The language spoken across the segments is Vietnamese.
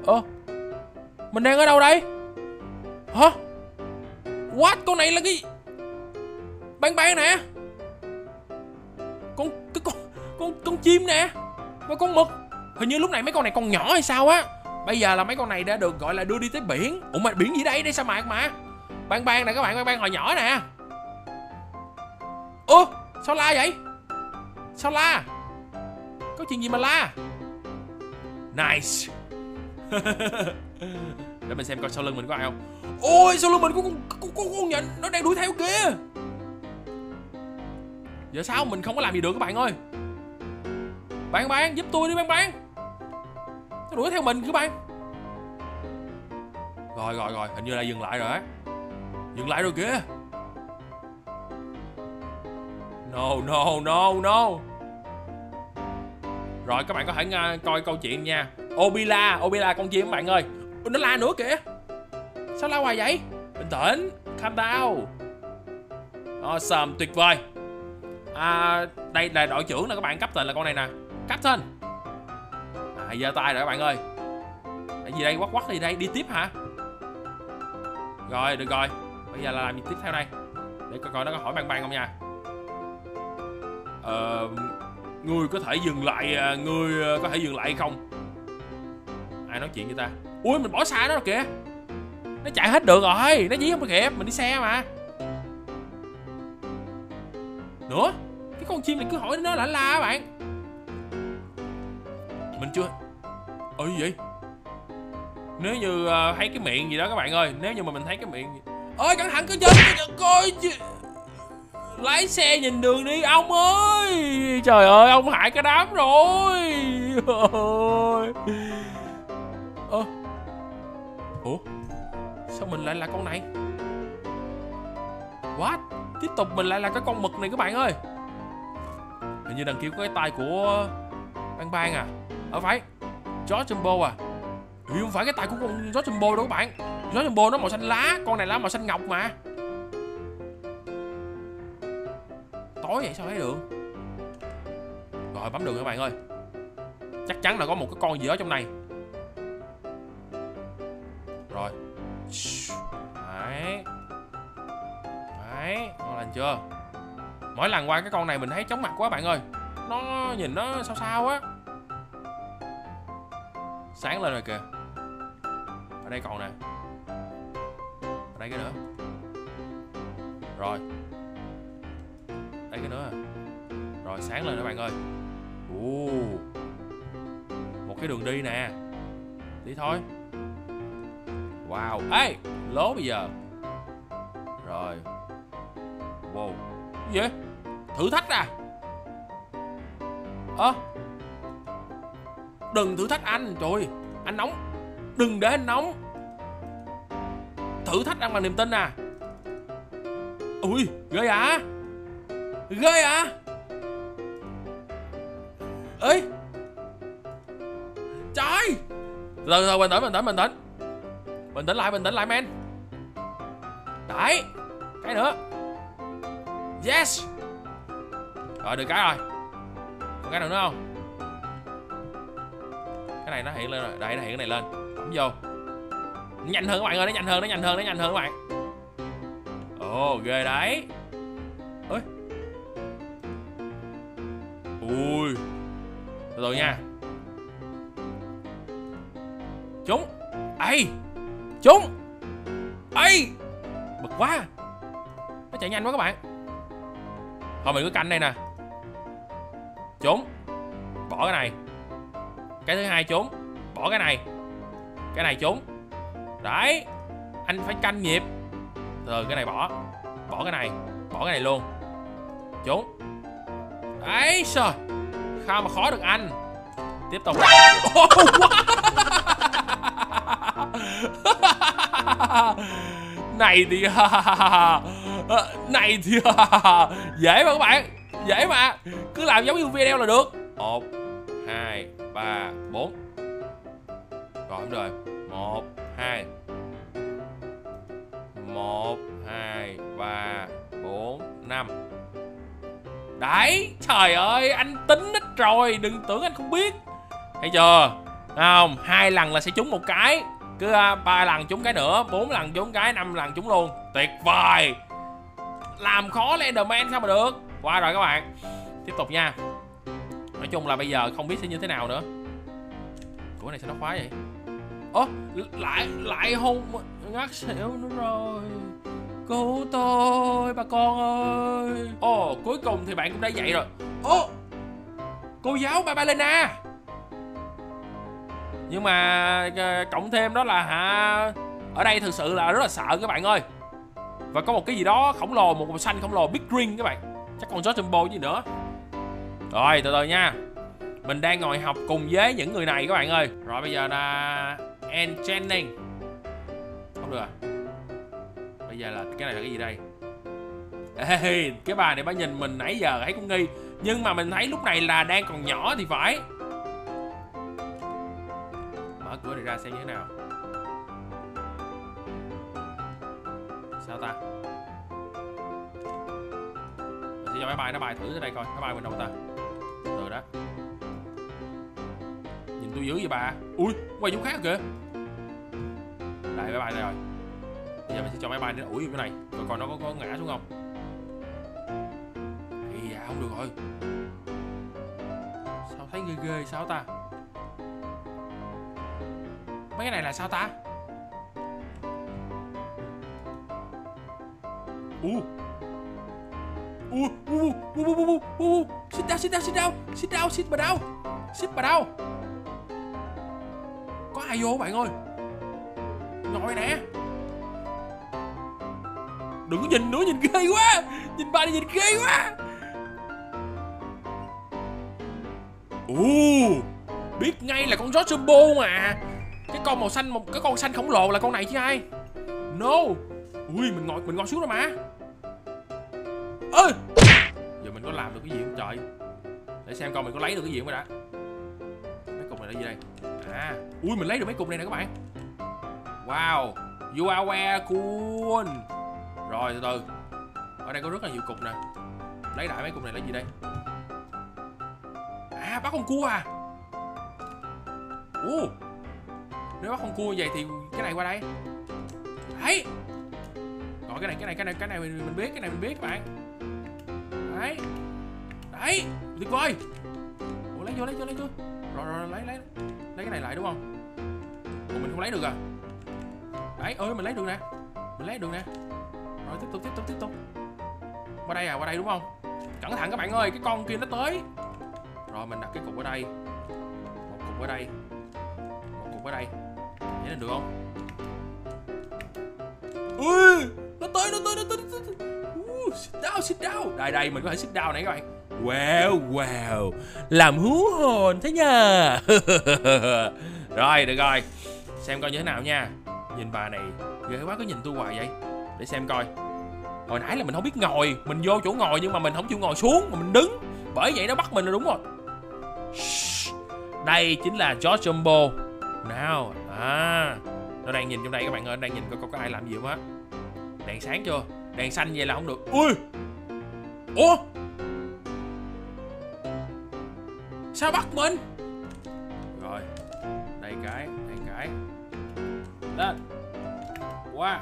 Mình đang ở đâu đây? Hả? What? Con này là cái Bang Bang nè. Con chim nè. Và con mực. Hình như lúc này mấy con này còn nhỏ hay sao á. Bây giờ là mấy con này đã được gọi là đưa đi tới biển. Ủa mà biển gì đây? Đây sa mạc mà. Bang Bang nè các bạn, Bang Bang hồi nhỏ nè. Ủa sao la vậy? Sao la? Có chuyện gì mà la? Nice. Để mình xem coi sau lưng mình có ai không. Ôi sau lưng mình có con nhện nó đang đuổi theo kìa. Giờ sao mình không có làm gì được các bạn ơi. Bang Bang giúp tôi đi Bang Bang. Nó đuổi theo mình các bạn. Rồi hình như là dừng lại rồi á. Dừng lại rồi kìa. No. Rồi các bạn có thể coi câu chuyện nha. Obila con chim các bạn ơi. Nó la nữa kìa. Sao la hoài vậy? Bình tĩnh, calm down. Awesome, tuyệt vời. Đây là đội trưởng nè các bạn, captain là con này nè. Captain. Giơ tay rồi các bạn ơi. Cái gì đây, quắc gì đây, đi tiếp hả? Rồi, được rồi. Bây giờ là làm gì tiếp theo đây? Để coi nó có hỏi Bang Bang không nha. Ngươi có thể dừng lại, ngươi có thể dừng lại hay không? Ai nói chuyện với ta? Ui mình bỏ xa nó rồi kìa. Nó chạy hết được rồi, nó dí không kịp, mình đi xe mà. Nữa, cái con chim này cứ hỏi nó la các bạn. Mình chưa. Gì vậy? Nếu như thấy cái miệng gì đó các bạn ơi, nếu như mà mình thấy cái miệng gì... Ơi cẩn thận, cái chân coi. Lái xe nhìn đường đi ông ơi. Trời ơi ông hại cả đám rồi. Ủa sao mình lại là con này? What? Tiếp tục mình lại là cái con mực này các bạn ơi. Hình như đằng kia có cái tay của Bang Bang à. Phải George Jumbo à. Không phải cái tay của con George Jumbo đâu các bạn. George Jumbo nó màu xanh lá, con này lá màu xanh ngọc mà. Tối vậy sao thấy được? Rồi bấm đường các bạn ơi. Chắc chắn là có một cái con gì đó trong này. Rồi. Đấy, ngon lành chưa? Mỗi lần qua cái con này mình thấy chóng mặt quá bạn ơi. Nó nhìn nó sao á. Sáng lên rồi kìa. Ở đây còn nè. Ở đây cái nữa. Rồi. Đây cái nữa à. Rồi sáng lên các bạn ơi. Một cái đường đi nè. Đi thôi. Wow. Ê lố bây giờ. Rồi. Wow. Cái gì vậy? Thử thách à? Đừng thử thách anh. Trời anh nóng. Đừng để anh nóng. Thử thách ăn bằng niềm tin à. Ui ghê à. Ghê à. Ê trời. Từ bình tĩnh. Bình tĩnh lại men. Đấy. Cái nữa. Yes. Rồi được cái rồi. Còn cái nào nữa không? Cái này nó hiện lên rồi. Đây nó hiện cái này lên. Bấm vô. Nhanh hơn các bạn ơi, nó nhanh hơn các bạn. Ghê đấy. Ôi. Ui. Từ từ nha. Trúng. Trúng. Bực quá. Nó chạy nhanh quá các bạn. Thôi mình cứ canh đây nè. Trúng. Bỏ cái này. Cái thứ hai trúng. Bỏ cái này. Cái này trúng. Đấy. Anh phải canh nhịp. Rồi cái này bỏ. Bỏ cái này luôn. Trúng. Đấy sao mà khó được anh. Tiếp tục. Này thì dễ mà các bạn. Dễ mà. Cứ làm giống như video là được. 1 2 3 4. Rồi đúng rồi. 1 2 3 4 5. Đấy. Trời ơi anh tính hết rồi. Đừng tưởng anh không biết. Thấy chưa? Không, 2 lần là sẽ trúng một cái. Cứ 3 lần trúng cái nữa, 4 lần trúng cái, 5 lần trúng luôn. Tuyệt vời. Làm khó Enderman sao mà được. Qua rồi các bạn. Tiếp tục nha. Nói chung là bây giờ không biết sẽ như thế nào nữa. Của này sao nó khóa vậy? Ồ, lại hôn ngắt xỉu nữa rồi. Cứu tôi bà con ơi. Ồ, cuối cùng thì bạn cũng đã dậy rồi. Ồ, cô giáo Balena. Nhưng mà cộng thêm đó là ở đây thực sự là rất là sợ các bạn ơi. Và có một cái gì đó khổng lồ, một màu xanh khổng lồ, Big Green các bạn. Chắc còn Jumbo gì nữa. Rồi từ từ nha. Mình đang ngồi học cùng với những người này các bạn ơi. Rồi bây giờ là Enchanting. Không được à. Bây giờ là cái này là cái gì đây? Ê, cái bà này bà nhìn mình nãy giờ thấy cũng nghi. Nhưng mà mình thấy lúc này là đang còn nhỏ thì phải. Mở cửa này ra xem như thế nào. Sao ta? Mình sẽ cho máy bay nó bay thử tới đây coi. Nó bay bên đâu ta? Từ đó. Nhìn tôi dữ vậy bà. Ui, quay chỗ khác kìa. Đây máy bay đây rồi. Bây giờ mình sẽ cho máy bay nó ủi cái này. Rồi coi nó có ngã xuống không. Ây da, không được rồi. Sao thấy ghê ghê sao ta? Mấy cái này là sao ta? Sit bà đâu? Có ai vô bạn ơi? Ngồi nè. Đừng có nhìn nữa, nhìn ghê quá. Nhìn bà đi, nhìn ghê quá. Biết ngay là con Jumbo mà. Cái con màu xanh, cái con xanh khổng lồ là con này chứ ai. No. Ui, mình ngồi xuống rồi mà. Ơi. Giờ mình có làm được cái gì không trời? Để xem coi mình có lấy được cái gì không đã. Mấy cục này là gì đây? À, ui mình lấy được mấy cục này nè các bạn. Wow, you are where cool. Rồi từ từ. Ở đây có rất là nhiều cục nè. Lấy lại mấy cục này là gì đây? À, bắt con cua à. Nếu bắt con cua vậy thì cái này qua đây. Đấy. Rồi cái này mình biết, cái này mình biết các bạn. Đấy. Đấy, tuyệt vời. Ủa lấy vô. Rồi lấy cái này lại đúng không? Ủa mình không lấy được à? Đấy, ơi mình lấy được nè. Rồi tiếp tục. Qua đây à, qua đây đúng không? Cẩn thận các bạn ơi, cái con kia nó tới. Rồi mình đặt cái cục ở đây. Một cục ở đây. Vậy là được không? Ui, nó tới. Sit down. Đây mình có thể sit down này các bạn. Wow. Làm hú hồn thế nhờ. Rồi, được rồi. Xem coi như thế nào nha. Nhìn bà này ghê quá, có nhìn tôi hoài vậy. Để xem coi. Hồi nãy là mình không biết ngồi. Mình vô chỗ ngồi nhưng mà mình không chịu ngồi xuống mà mình đứng. Bởi vậy nó bắt mình là đúng rồi. Đây chính là Jumbo. Nào, nó đang nhìn trong đây các bạn ơi. Nó đang nhìn coi có ai làm gì không á. Đèn sáng chưa? Đèn xanh vậy là không được. Ui. Ủa? Sao bắt mình? Rồi. Đây cái. Lên. Qua.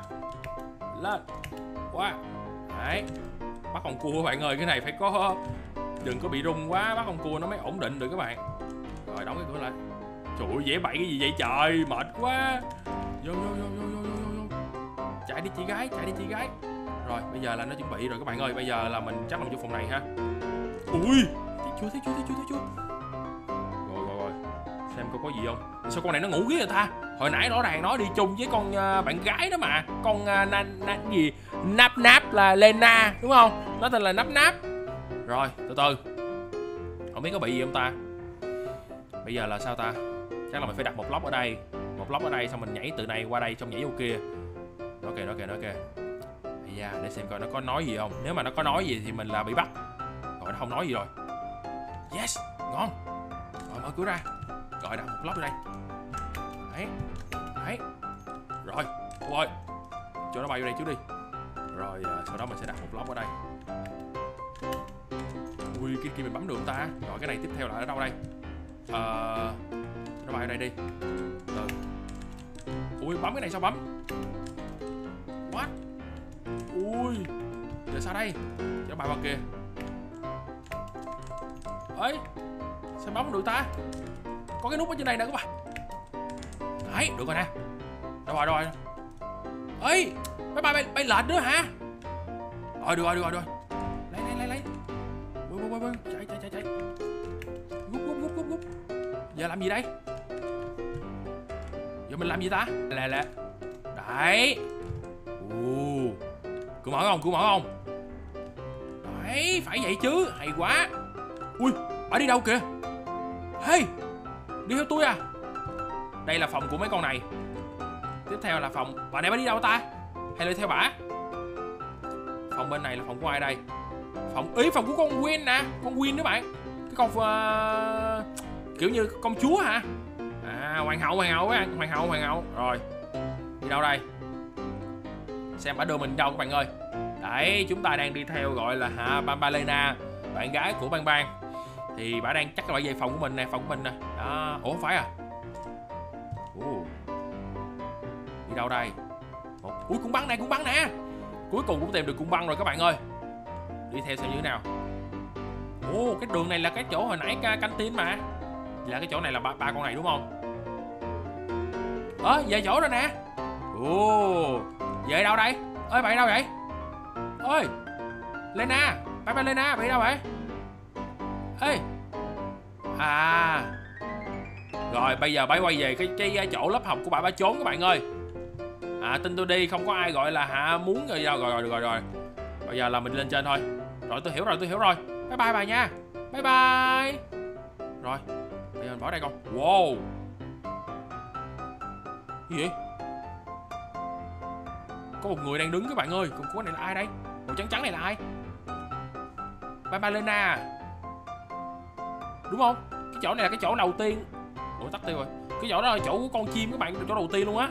Đấy. Bắt con cua các bạn ơi. Cái này phải có. Đừng có bị rung quá. Bắt con cua nó mới ổn định được các bạn. Rồi đóng cái cửa lại. Trời ơi, dễ bậy cái gì vậy trời. Mệt quá. Vô. Chạy đi chị gái. Rồi bây giờ là nó chuẩn bị rồi các bạn ơi. Bây giờ là mình chắc là vô phòng này ha. Ui. Thấy chưa. Rồi. Xem có gì không. Sao con này nó ngủ ghế rồi ta. Hồi nãy rõ ràng nó đi chung với con bạn gái đó mà. Con gì Nap là Lena đúng không? Nó tên là Nap. Rồi từ từ. Không biết có bị gì không ta. Bây giờ là sao ta. Chắc là mình phải đặt một block ở đây. Xong mình nhảy từ này qua đây, xong nhảy vô kia. Nó kìa. Da, để xem coi nó có nói gì không. Nếu mà nó có nói gì thì mình là bị bắt. Rồi nó không nói gì rồi. Yes, ngon. Rồi mở cửa ra. Rồi đặt một block ở đây. Đấy. Rồi, cho nó bay vô đây trước đi. Rồi sau đó mình sẽ đặt một block ở đây. Ui, cái kia mình bấm được ta. Rồi cái này tiếp theo là ở đâu đây? Nó bay ở đây đi. Từ. Ui, bấm cái này sao bấm? What? Ui, giờ sao đây? Cho bay qua kia. Ấy, sao bấm không được ta? Có cái nút ở trên này nè các bạn. Đấy, được rồi nè. Đâu rồi, đâu rồi. Ấy, máy bay lệch nữa hả? Rồi, được rồi. Lấy. Bơi. Chạy. Gúp. Giờ làm gì đây? Giờ mình làm gì ta? Lẹ. Đấy. Cứu mở không? Đấy, phải vậy chứ. Hay quá. Ui, bà đi đâu kìa? Hey, đi theo tôi à? Đây là phòng của mấy con này. Tiếp theo là phòng. Bà này bà đi đâu ta? Hay là theo bả? Phòng bên này là phòng của ai đây? Phòng của con Gwen nè. Con Gwen đó bạn. Cái con kiểu như công chúa hả? À, hoàng hậu á. Hoàng hậu. Rồi, đi đâu đây? Xem bả đưa mình đâu các bạn ơi. Đấy, chúng ta đang đi theo gọi là Bambalena, bạn gái của Bang. Thì bả đang chắc là về phòng của mình nè. Đó. Ủa, không phải à? Đi đâu đây? Ui, cung băng nè. Cuối cùng cũng tìm được cung băng rồi các bạn ơi. Đi theo xem như thế nào. Cái đường này là cái chỗ hồi nãy canh tin mà. Là cái chỗ này là ba con này đúng không? Về chỗ rồi nè. Về đâu đây? Ơi, bạn đâu vậy? Ơi, Lena, bye Lena, bạn đâu vậy? Ê. À. Rồi, bây giờ bà quay về cái chỗ lớp học của bà trốn các bạn ơi. Tin tôi đi, không có ai gọi là muốn rồi đâu. Rồi. Bây giờ là mình lên trên thôi. Rồi, tôi hiểu rồi. Bye bye bà nha. Bye bye. Rồi, bây giờ mình bỏ đây con. Wow. Cái gì? Có một người đang đứng các bạn ơi. Còn cái này là ai đây? Màu trắng này là ai? Bye Lena. Đúng không? Cái chỗ này là cái chỗ đầu tiên. Ủa, tắt tiêu rồi. Cái chỗ đó là chỗ của con chim các bạn, chỗ đầu tiên luôn á.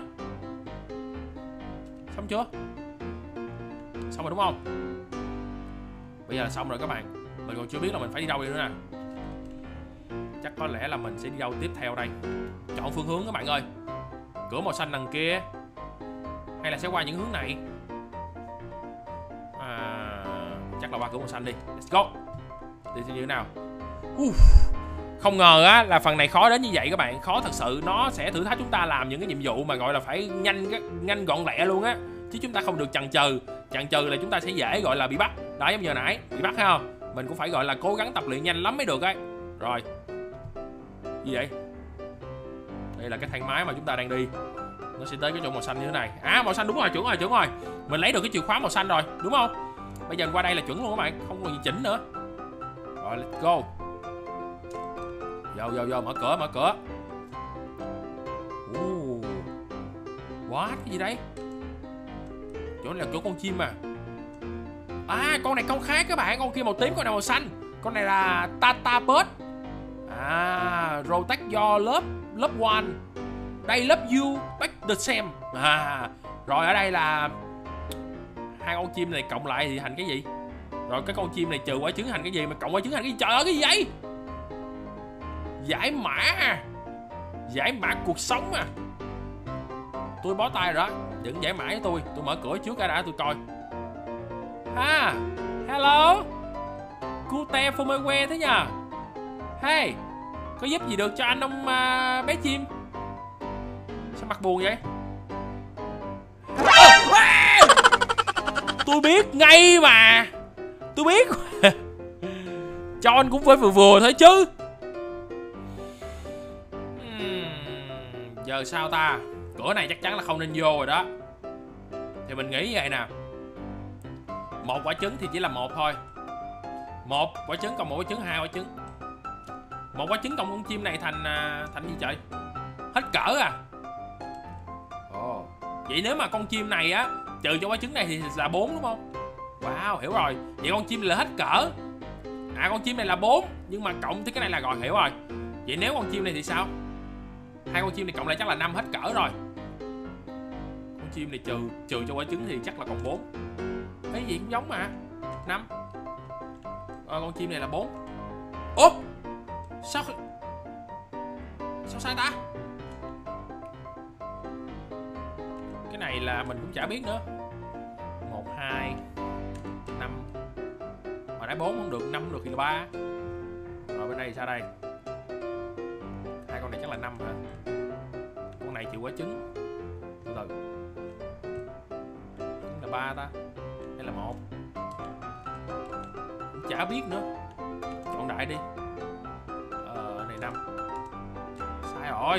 Xong chưa? Xong rồi đúng không? Bây giờ là xong rồi các bạn. Mình còn chưa biết là mình phải đi đâu đi nữa nè. Chắc có lẽ là mình sẽ đi đâu tiếp theo đây. Chọn phương hướng các bạn ơi. Cửa màu xanh đằng kia, hay là sẽ qua những hướng này? Chắc là qua cửa màu xanh đi. Let's go. Đi xem như thế nào. Không ngờ á là phần này khó đến như vậy các bạn. Khó thật sự. Nó sẽ thử thách chúng ta làm những cái nhiệm vụ mà gọi là phải nhanh gọn lẹ luôn á. Chứ chúng ta không được chần chừ. Chần chừ là chúng ta sẽ dễ gọi là bị bắt. Đó, giống như hồi nãy bị bắt thấy không? Mình cũng phải gọi là cố gắng tập luyện nhanh lắm mới được ấy. Rồi. Gì vậy? Đây là cái thang máy mà chúng ta đang đi. Nó sẽ tới cái chỗ màu xanh như thế này. Màu xanh đúng rồi, chuẩn rồi. Mình lấy được cái chìa khóa màu xanh rồi, đúng không? Bây giờ qua đây là chuẩn luôn các bạn, không còn gì chỉnh nữa. Rồi, let's go. Vô, mở cửa. What? Cái gì đấy? Chỗ này là chỗ con chim mà. Con này con khác các bạn. Con kia màu tím, con này màu xanh. Con này là Tatapod. Rotate your love one. Đây love you back the same. Rồi ở đây là hai con chim này cộng lại thì thành cái gì? Rồi cái con chim này trừ quả trứng thành cái gì mà cộng quả trứng thành cái gì? Trời ơi, cái gì vậy? Giải mã cuộc sống à? Tôi bó tay rồi đó. Đừng giải mã với tôi mở cửa trước đã tôi coi. Hello. Cute for my way thế nhờ. Hey, có giúp gì được cho anh không bé chim? Sao mặt buồn vậy? Tôi biết ngay mà. Tôi biết. Cho anh cũng phải vừa thôi chứ. Giờ sao ta? Cửa này chắc chắn là không nên vô rồi đó. Thì mình nghĩ vậy nè. Một quả trứng thì chỉ là một thôi. Một quả trứng còn một quả trứng, hai quả trứng. Một quả trứng cộng con chim này thành gì trời? Hết cỡ à? Vậy nếu mà con chim này á trừ cho quả trứng này thì là 4 đúng không? Wow, hiểu rồi. Vậy con chim là hết cỡ. Con chim này là 4 nhưng mà cộng tới cái này là rồi, hiểu rồi. Vậy nếu con chim này thì sao? Hai con chim này cộng lại chắc là 5 hết cỡ rồi. Con chim này trừ cho quả trứng thì chắc là còn 4. Cái gì cũng giống mà. 5. Con chim này là 4. Ủa? Sao Sao sai ta? Cái này là mình cũng chả biết nữa. 1, 2, 5. Hồi nãy 4 không được, 5 không được thì là 3. Rồi bên đây sao đây? Hai con này chắc là 5 hả? Con này chịu quả trứng. Từ từ. Trứng là 3 ta? Hay là 1? Cũng chả biết nữa. Chọn đại đi. Này 5. Sai rồi.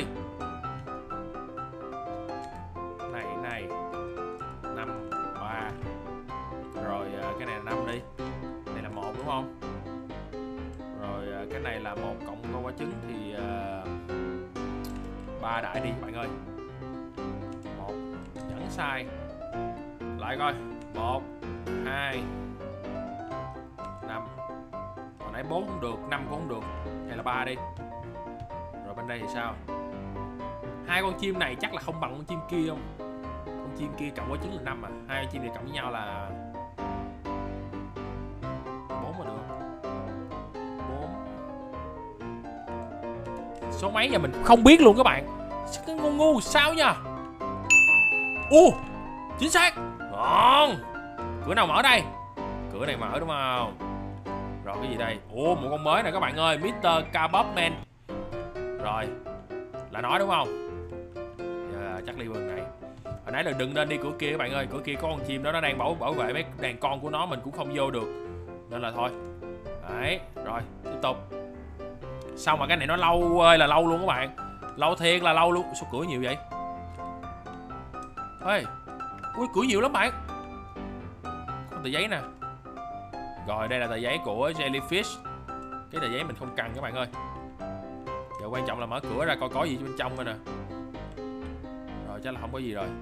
Này 5, 3. Rồi cái này là 5 đi. Này là 1 đúng không? Rồi cái này là 1 cộng con quả trứng thì 3 đại đi các bạn ơi. 1 vẫn sai. Lại coi. 1, 2, 5. Hồi nãy 4 không được, 5 cũng không được. Hay là 3 đi. Rồi bên đây thì sao? Hai con chim này chắc là không bằng con chim kia không? Con chim kia cộng quả trứng là 5 à. Hai con chim này cộng với nhau là 4 mà được. 4. Số mấy giờ mình không biết luôn các bạn. Cái ngu sao nha. Chính xác. Ngon. Cửa nào mở đây? Cửa này mở đúng không? Rồi cái gì đây? Một con mới nè các bạn ơi, Mr. Kebabman. Rồi. Là nói đúng không? Chắc đi vườn này. Hồi nãy là đừng nên đi cửa kia các bạn ơi. Cửa kia có con chim đó nó đang bảo vệ mấy đàn con của nó, mình cũng không vô được. Nên là thôi. Đấy, rồi, tiếp tục. Xong mà cái này nó lâu ơi là lâu luôn các bạn. Lâu thiệt là lâu luôn. Sao cửa nhiều vậy? Ê. Ui, cửa nhiều lắm bạn. Có tờ giấy nè. Rồi, đây là tờ giấy của Jellyfish. Cái tờ giấy mình không cần các bạn ơi. Giờ quan trọng là mở cửa ra coi có gì bên trong rồi nè. Rồi, chắc là không có gì rồi.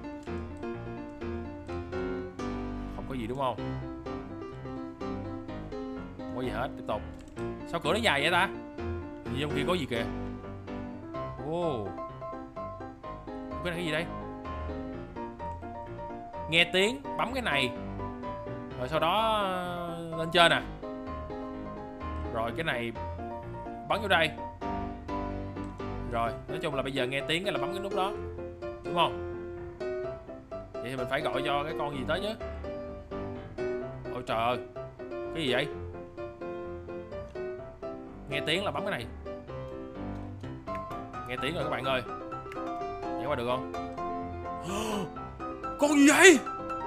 Không có gì đúng không? Không có gì hết, tiếp tục. Sao cửa nó dài vậy ta? Gì trong kia có gì kìa? Cái này cái gì đây? Nghe tiếng, bấm cái này. Rồi sau đó lên trên nè. Rồi cái này bấm vô đây. Rồi, nói chung là bây giờ nghe tiếng cái là bấm cái nút đó. Đúng không? Vậy thì mình phải gọi cho cái con gì tới chứ. Ôi trời ơi. Cái gì vậy? Nghe tiếng là bấm cái này. Nghe tiếng rồi các bạn ơi. Nhảy qua được không? Con gì vậy?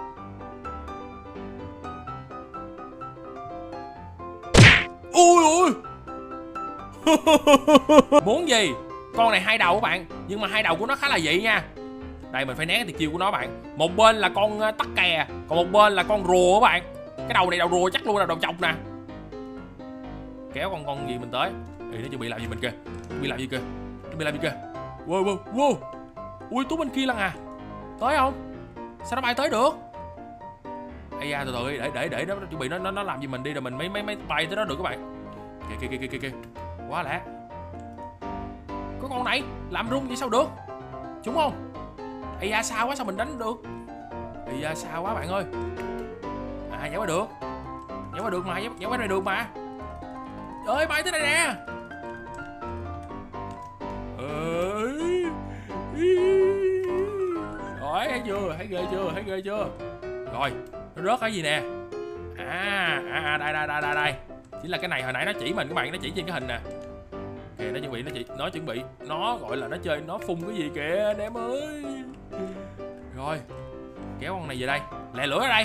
Ui ui. Muốn gì? Con này 2 đầu các bạn. Nhưng mà 2 đầu của nó khá là dị nha. Đây mình phải né cái tuyệt chiêu của nó bạn. Một bên là con tắc kè, còn một bên là con rùa các bạn. Cái đầu này đầu rùa chắc luôn là đầu chọc nè. Kéo con gì mình tới. Ê, nó chuẩn bị làm gì mình kìa. Chuẩn bị làm gì kìa. Chuẩn bị làm gì kìa. Wow. Ui, tú bên kia lần à. Tới không? Sao nó bay tới được? Ây da, từ từ để nó chuẩn bị nó làm gì mình đi rồi mình mới bay tới đó được các bạn. Kìa. Quá lẹ. Có con này làm rung vậy sao được? Trúng không? Ây da, sao quá, sao mình đánh được? Ây da, sao quá bạn ơi. Nhảy qua được. Nhảy qua được mà, nhảy qua này được mà. Ơi, bay tới đây nè. Rồi, thấy ghê chưa? Rồi, nó rớt cái gì nè. Đây. Chính là cái này hồi nãy nó chỉ mình các bạn, nó chỉ trên cái hình nè. Kìa, nó chuẩn bị, nó gọi là nó chơi, nó phun cái gì kìa anh em ơi. Rồi, kéo con này về đây. Lẹ lửa ở đây.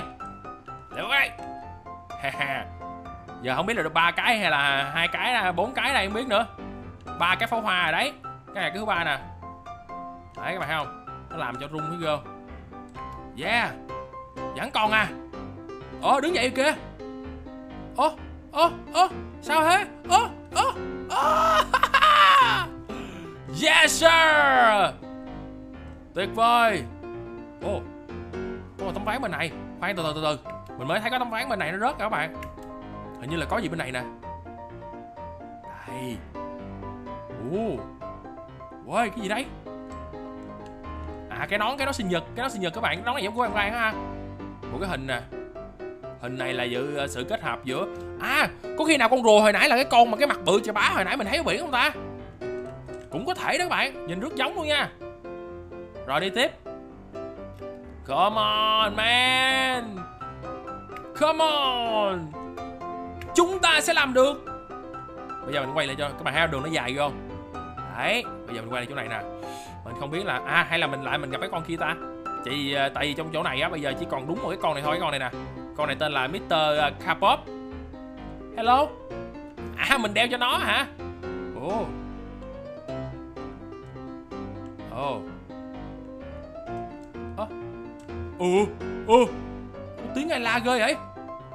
Giờ không biết là được 3 cái hay là 2 cái, 4 cái đây không biết nữa. 3 cái pháo hoa rồi đấy. Cái này cái thứ 3 nè. Đấy các bạn thấy không? Nó làm cho rung cái gơ. Yeah. Vẫn còn à. Đứng dậy kìa. Sao thế? Yes sir. Tuyệt vời. Có một tấm ván bên này. Khoan từ từ. Mình mới thấy có tấm ván bên này nó rớt các bạn. Hình như là có gì bên này nè. Đây. Ôi, cái gì đấy? Cái nón sinh nhật các bạn. Cái nón này giống của em Quang ha. Một cái hình nè. Hình này là dự sự kết hợp giữa. Có khi nào con rùa hồi nãy là cái con mà cái mặt bự chà bá hồi nãy mình thấy ở biển không ta? Cũng có thể đó các bạn, nhìn rất giống luôn nha. Rồi đi tiếp. Come on man. Come on. Chúng ta sẽ làm được. Bây giờ mình quay lại cho các bạn thấy đường nó dài không? Đấy, bây giờ mình quay lại chỗ này nè. Mình không biết là hay là mình gặp cái con kia ta. Tại vì trong chỗ này á bây giờ chỉ còn đúng một cái con này thôi, cái con này nè. Con này tên là Mr. K-pop. Hello. Mình đeo cho nó hả? Ồ. Tiếng ai la ghê vậy?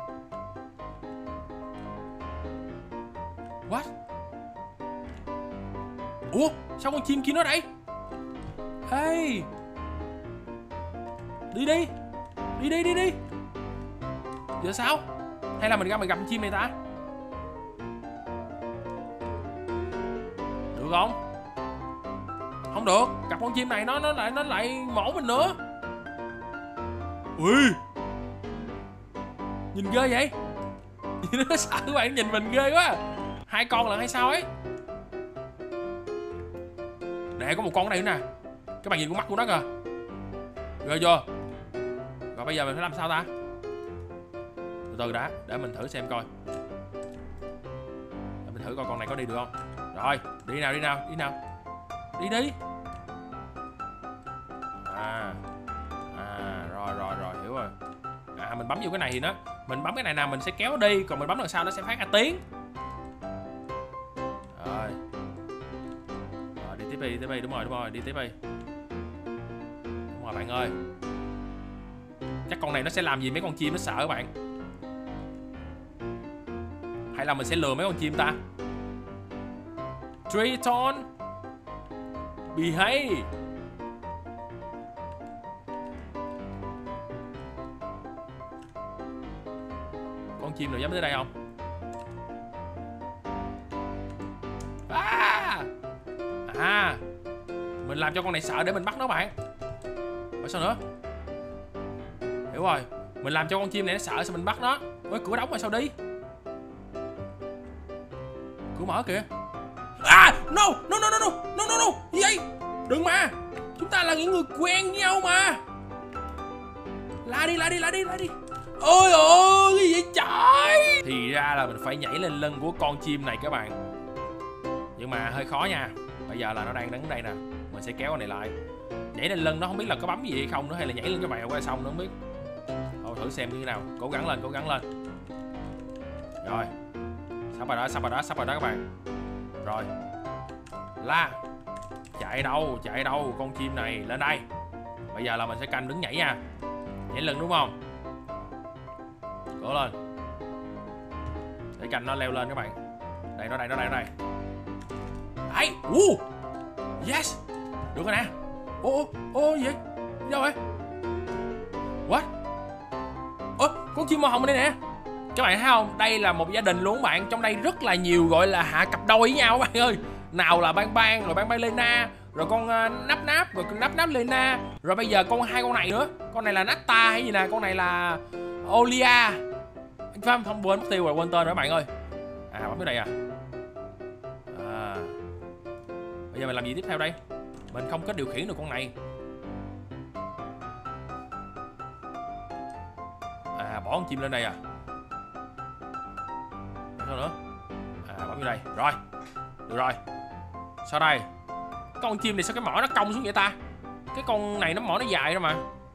What? Ủa, sao con chim kia nó đây? Hey. Đi đi. Đi. Giờ sao? Hay là mình ra mình gặp con chim này ta? Được không? Không được, gặp con chim này nó lại mổ mình nữa. Ui. Nhìn ghê vậy. Nó sợ các bạn, nhìn mình ghê quá. Hai con là hay sao ấy? Nè, có một con ở đây nữa nè. Các bạn nhìn con mắt của nó kìa. Ghê chưa? Rồi bây giờ mình phải làm sao ta? Từ từ đã, để mình thử xem coi. Để mình thử coi con này có đi được không. Rồi, đi nào. Đi. Rồi, hiểu rồi. Mình bấm vô cái này thì mình bấm cái này nào mình sẽ kéo đi, còn mình bấm đằng sau nó sẽ phát ra tiếng. Rồi, đi tiếp đi, đúng rồi, đi tiếp đi. Đúng rồi bạn ơi. Chắc con này nó sẽ làm gì mấy con chim nó sợ các bạn. Hay là mình sẽ lừa mấy con chim ta? Triton, behave. Con chim nào dám tới đây không? Mình làm cho con này sợ để mình bắt nó bạn. Rồi sao nữa? Hiểu rồi, mình làm cho con chim này nó sợ sao mình bắt nó. Ôi, cửa đóng rồi sao đi? Cửa mở kìa. No. Gì vậy? Đừng mà. Chúng ta là những người quen với nhau mà. La đi. Ôi cái gì vậy trời? Thì ra là mình phải nhảy lên lưng của con chim này các bạn. Nhưng mà hơi khó nha. Bây giờ là nó đang đứng đây nè. Mình sẽ kéo con này lại. Nhảy lên lưng nó không biết là có bấm gì hay không nữa, hay là nhảy lên cái mèo qua xong nó không biết. Thôi thử xem như thế nào. Cố gắng lên. Rồi. Sắp rồi đó các bạn. Rồi. La. Chạy đâu con chim này, lên đây. Bây giờ là mình sẽ canh đứng nhảy nha. Nhảy lưng đúng không? Cố lên. Để canh nó leo lên các bạn. Đây nó đây. Đấy. Yes. Được rồi nè. Gì vậy? Đi đâu vậy? What? Con chim màu hồng ở đây nè. Các bạn thấy không? Đây là một gia đình luôn các bạn. Trong đây rất là nhiều gọi là hạ cặp đôi với nhau các bạn ơi. Nào là Bang, rồi Bang Lena, rồi con Nắp, rồi con Nắp Lena, rồi bây giờ hai con này nữa. Con này là Nata hay gì nè, con này là Olia. Không quên mất tiêu rồi, quên tên rồi các bạn ơi. Bấm cái đây bây giờ mình làm gì tiếp theo đây? Mình không có điều khiển được con này. Bỏ con chim lên đây sao nữa? Bấm vô đây. Rồi. Được rồi. Sao đây? Con chim này sao cái mỏ nó cong xuống vậy ta? Cái con này nó mỏ nó dài đó mà.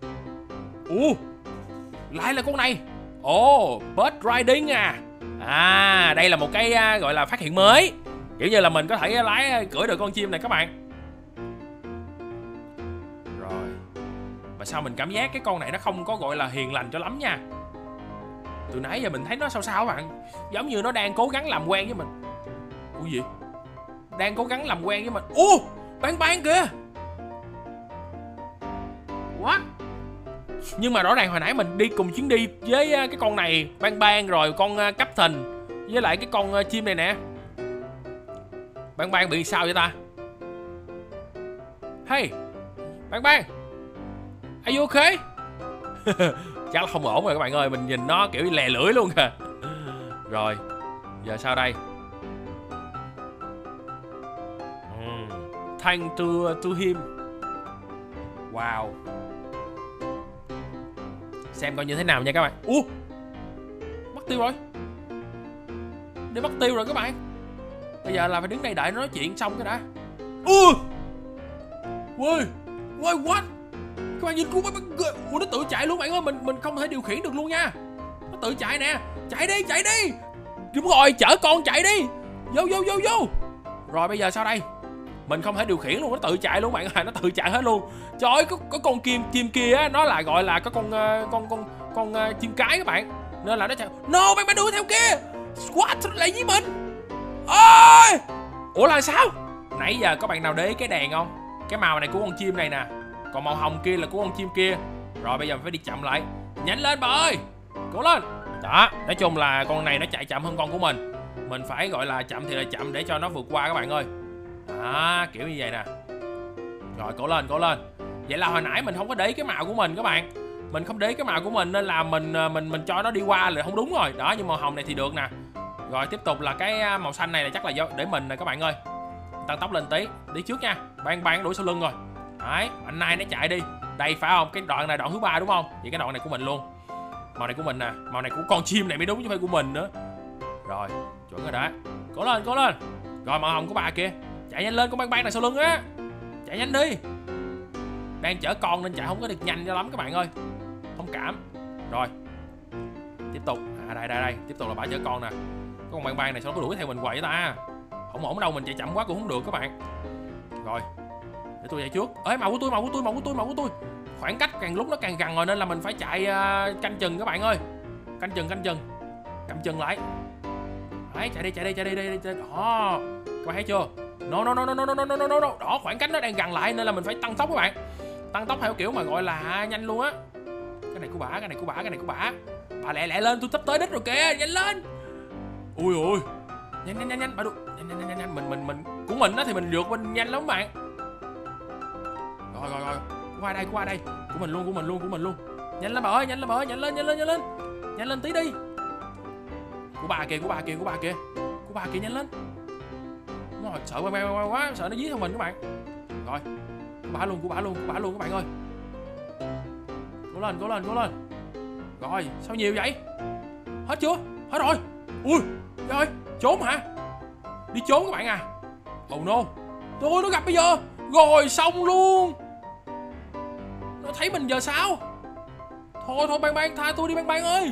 Lại là con này. Bird riding đây là một cái gọi là phát hiện mới. Kiểu như là mình có thể cưỡi được con chim này các bạn. Rồi. Mà sao mình cảm giác cái con này nó không có gọi là hiền lành cho lắm nha. Từ nãy giờ mình thấy nó sao các bạn. Giống như nó đang cố gắng làm quen với mình. Gì? Đang cố gắng làm quen với mình. Bang kìa. What? Nhưng mà rõ ràng hồi nãy mình đi cùng chuyến đi với cái con này, Bang rồi con Captain với lại cái con chim này nè. Bang bị sao vậy ta? Hey, Bang, are you okay? Chắc là không ổn rồi các bạn ơi, mình nhìn nó kiểu lè lưỡi luôn kìa. Rồi, giờ sao đây? thank to him. Wow. Xem coi như thế nào nha các bạn. Mất tiêu rồi. Đi mất tiêu rồi các bạn. Bây giờ là phải đứng đây đợi nó nói chuyện xong cái đã. Ui, what? Các bạn nhìn cô nó tự chạy luôn bạn ơi, mình không thể điều khiển được luôn nha. Nó tự chạy nè. Chạy đi. Đúng rồi, chở con chạy đi. Vô. Rồi bây giờ sao đây? Mình không thể điều khiển luôn, nó tự chạy luôn bạn ơi, nó tự chạy hết luôn. Trời ơi, có con chim kia á, nó là gọi là có con chim cái các bạn. Nên là nó chạy. No, bạn đuổi theo kia. What? Lại với mình. Ôi! Ủa là sao? Nãy giờ có bạn nào để ý cái đèn không? Cái màu này của con chim này nè, còn màu hồng kia là của con chim kia. Rồi bây giờ mình phải đi chậm lại. Nhanh lên bà ơi, cố lên. Đó, nói chung là con này nó chạy chậm hơn con của mình. Mình phải gọi là chậm thì là chậm để cho nó vượt qua các bạn ơi. Đó, kiểu như vậy nè. Rồi cố lên. Vậy là hồi nãy mình không có để ý cái màu của mình các bạn. Mình không để ý cái màu của mình nên là mình cho nó đi qua là không đúng rồi. Đó, nhưng màu hồng này thì được nè. Rồi tiếp tục là cái màu xanh này là chắc là để mình nè các bạn ơi. Tăng tốc lên tí, đi trước nha. Ban đuổi sau lưng rồi. Đấy, anh này nó chạy đi. Đây phải không? Cái đoạn này đoạn thứ 3 đúng không? Vậy cái đoạn này của mình luôn. Màu này của mình nè, màu này của con chim này mới đúng chứ không phải của mình nữa. Rồi, chuẩn rồi đó. Cố lên. Rồi màu hồng của bà kia. Chạy nhanh lên con ban này sau lưng á. Chạy nhanh đi. Đang chở con nên chạy không có được nhanh cho lắm các bạn ơi. Thông cảm. Rồi. Tiếp tục. Đây. Tiếp tục là bà chở con nè. Có con ban này sao nó có đuổi theo mình hoài vậy ta? Không ổn đâu, mình chạy chậm quá cũng không được các bạn. Rồi. Để tôi chạy trước. Ê, màu của tôi. Khoảng cách càng lúc nó càng gần rồi nên là mình phải chạy canh chừng các bạn ơi. Canh chừng. Cầm chừng lại. Đấy, chạy đi. Đó. Các bạn thấy chưa? No. Đó, khoảng cách nó đang gần lại nên là mình phải tăng tốc các bạn. Tăng tốc theo kiểu mà gọi là nhanh luôn á. Cái này của bả. Bà lẹ lên, tôi sắp tới đích rồi kìa, nhanh lên. Ui. Nhanh, bà đu. Nhanh. Mình của mình á thì mình vượt bên nhanh lắm bạn. Rồi. Qua đây. Của mình luôn. Nhanh lên bà ơi, nhanh lên. Nhanh lên tí đi. Của bà kìa. Của bà kìa nhanh lên. Đúng rồi, sợ quá, sợ nó dí theo mình các bạn. Rồi. Của bà luôn các bạn ơi. Cố lên. Rồi, sao nhiều vậy? Hết chưa? Hết rồi. Ui, rồi, trốn hả? Đi trốn các bạn à? Oh no. Thôi nó gặp bây giờ. Rồi xong luôn. Nó thấy mình giờ sao? Thôi ban tha tôi đi ban ơi.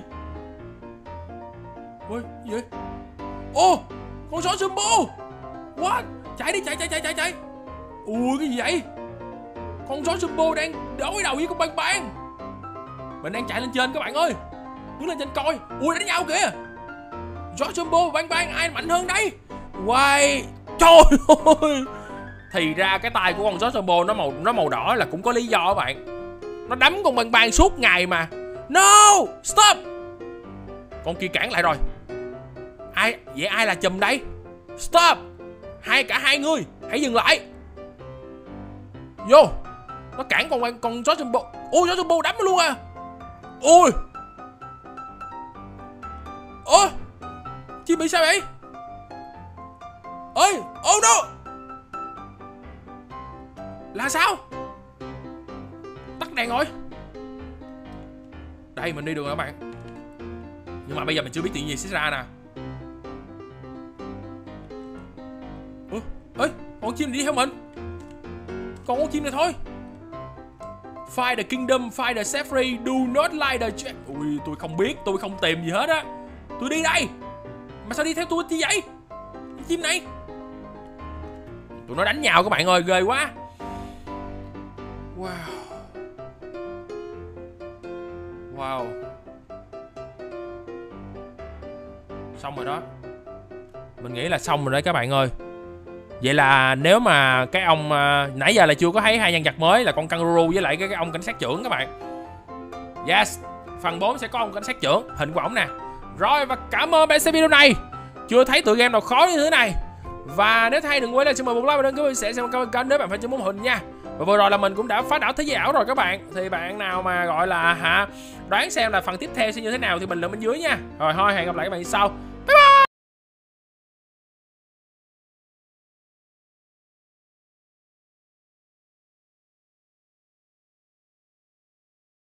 Ui, gì vậy? Ô, con chó Jumbo. What? Chạy đi, chạy. Ui, cái gì vậy? Con chó Jumbo đang đối đầu với con ban. Mình đang chạy lên trên các bạn ơi. Đứng lên trên coi. Ui, đánh nhau kìa. Chó Jumbo và ban ai mạnh hơn đây? Quay. Trời ơi. Thì ra cái tay của con chó Jumbo nó màu đỏ là cũng có lý do các bạn. Nó đấm con ban suốt ngày mà. No, stop. Con kia cản lại rồi. Ai là chùm đây? Stop. Cả hai người hãy dừng lại. Vô. Nó cản con chó Jumbo. Ôi, chó Jumbo đấm nó luôn à. Ôi. Ôi. Chim bị sao vậy? Ơi, oh no. Là sao? Tắt đèn rồi. Đây mình đi được rồi các bạn. Nhưng mà bây giờ mình chưa biết chuyện gì xảy ra nè. Ê, con chim này đi theo mình. Còn con chim này thôi. Find the kingdom, find the safari, do not like the jack. Ui, tôi không biết, tôi không tìm gì hết á. Tôi đi đây. Mà sao đi theo tôi như vậy? Cái chim này. Tụi nó đánh nhau các bạn ơi, ghê quá. Wow. Xong rồi đó. Mình nghĩ là xong rồi đấy các bạn ơi. Vậy là nếu mà cái ông nãy giờ là chưa có thấy hai nhân vật mới là con kangaroo với lại cái ông cảnh sát trưởng các bạn. Yes, phần 4 sẽ có ông cảnh sát trưởng, hình của ổng nè. Rồi và cảm ơn bạn xem video này. Chưa thấy tựa game nào khó như thế này. Và nếu thấy đừng quên là xin mời một like và đăng ký kênh sẽ xem kênh nếu bạn phải chơi món hình nha. Và vừa rồi là mình cũng đã phá đảo thế giới ảo rồi các bạn. Thì bạn nào mà gọi là đoán xem là phần tiếp theo sẽ như thế nào thì bình luận bên dưới nha. Rồi thôi, hẹn gặp lại các bạn sau.